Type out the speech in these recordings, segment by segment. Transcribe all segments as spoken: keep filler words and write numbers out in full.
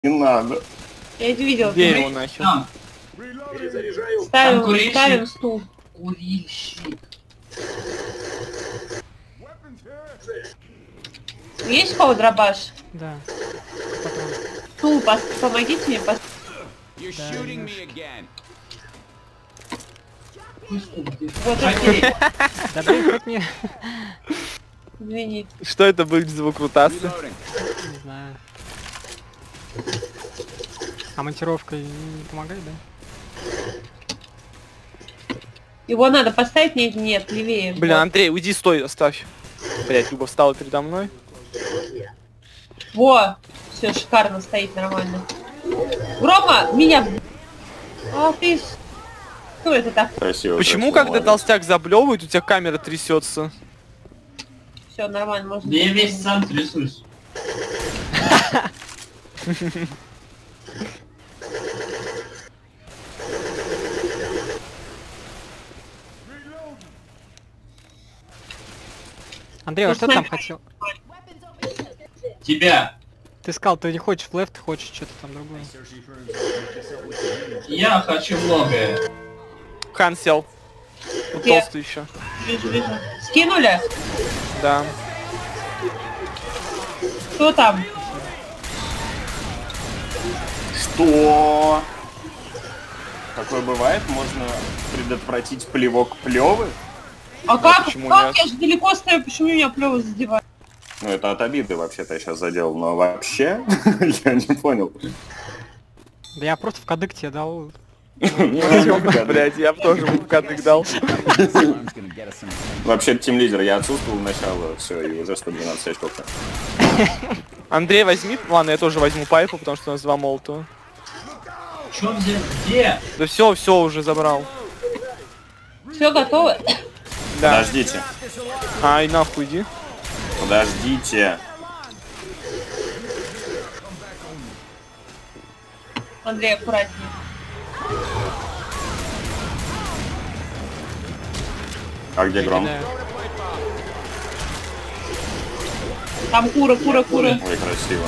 Не надо. Я это видел. Где его нахер? Там, Ставим, курильщик. ставим стул. курильщик. Есть у кого дробаш? Да. Патрон. Стул, пос- помогите мне пос... You're Да, shooting Лёш. me again. Вот окей. Да блин, хоть мне... Извини. Что это будет за выкрутасы? Reloading. Не знаю. А монтировка не помогает, да? Его надо поставить? Нет, нет, левее. Блин, Вот. Андрей, уйди, стой, оставь. Блять, Люба встала передо мной. Во! Все шикарно стоит нормально. Грома! Меня! А ты... с- Кто это так? Красиво. Почему, красиво, когда молодец. толстяк заблевывает, у тебя камера трясется? Все нормально, можно... Да я весь сам трясусь. Андрей, а Ну, что ты там смотри. хотел? Тебя. Ты сказал, ты не хочешь в лефт, хочешь что-то там другое. Я хочу многое. Хан сел. Вот Где? толстый еще. Вижу, вижу. Скинули? Да. Кто там? Что? Такое бывает? Можно предотвратить плевок плевы? А как? почему Как? нет? Я же далеко стою, почему меня плевы задевают? Ну это от обиды вообще-то я сейчас задел, но вообще я не понял. Да я просто в кадык тебе дал. Блять, я бы тоже в кадык дал. Someone's gonna get us some. Вообще тим лидер, я отсутствовал начало, все, и уже сто двенадцать очков. Андрей, возьми. Ладно, я тоже возьму пайпу, потому что у нас два молотого. Чё взять? Где? Да все, все уже забрал. Все готово? Да. Подождите, Ай, нахуй иди. подождите. Андрей, аккуратнее. А где гром? Кидаю. Там кура, кура, кура. Ой, красиво.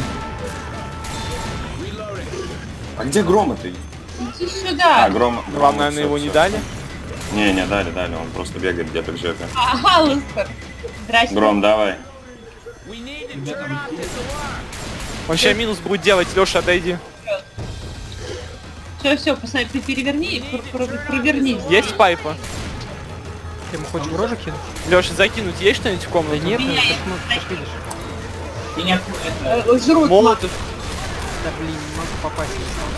А где гром это? Иди А, сюда. гром. Ну, вам, наверное, его не дали. Не, не дали, дали, он просто бегает где-то к жопе. Ага, Лыстер. Здрасте. Гром, давай. We need to turn off this alarm. Он сейчас минус будет делать, Леша, отойди. Все, все, посмотри, ты переверни, пр- пр- проверни. Есть пайпа? Ты ему хочешь в рожу кинуть? Леша, закинуть есть что-нибудь в Да комнату? нет, Меня ну, есть. ты ж можешь, ты ж видишь. Ты не... Это... Э, Жрут. Молотов. Да блин, не могу попасть.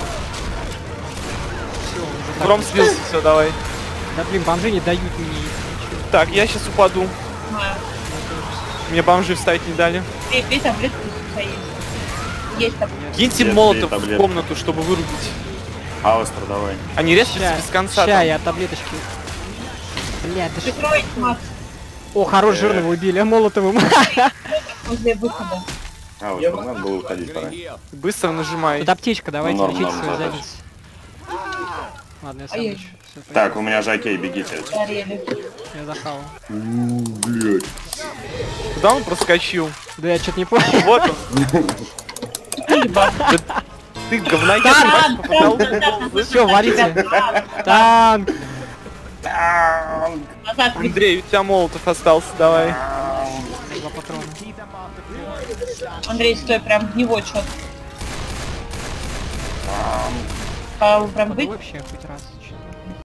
Все, уже так. Гром слился, все, давай. Да блин, бомжи не дают мне. Так, я сейчас упаду. Знаю. Мне бомжи вставить не дали. Две, две таблетки у тебя есть. Есть таблетки. Киньте Есть молотов две в таблетки. комнату, чтобы вырубить. Алстер, давай. Они резко Ща, без конца. ща, там. я таблеточки. Бля, ты ж... Прикройте, Макс, О, хорош, жирного убили, а молотовым. возле выхода. Алстер, надо было уходить пора. Heal. Быстро нажимай. Тут аптечка, давайте Ну, норм, лечить норм, свою задача. задницу. Ладно, я сам Ай-яй. лечу. Всё, Так, у меня Жакей, бегите. Горели. я захавал. Блять. Куда он проскочил? Да я что-то не понял. Вот он. Да ты говноед, Танк, Макс, попадал. танк, танк, Все, валите. Танк. Назад, Андрей, у тебя молотов остался, давай. Два патрона. Андрей, стой, прям в него чё. А, прям Походу быть? вообще хоть раз. чё.